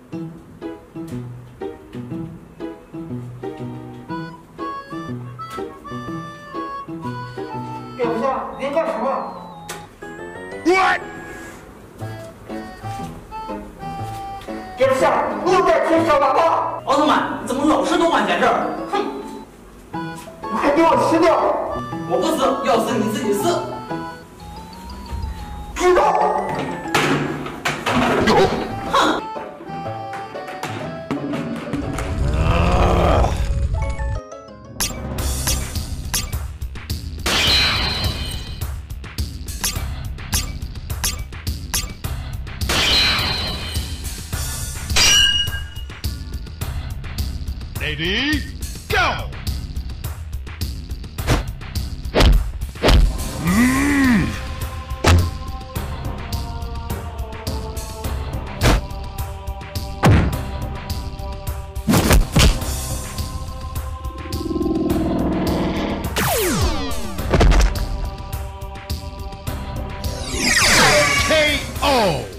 蝙蝠侠，你在干什么？ 我。 蝙蝠侠，你又在贴小广告！ 奥特曼，你怎么老是多管闲事儿？哼！ 你快给我吃掉！ 我不死，要死你自己死！ 知道。 哼！ Ready, go! KO!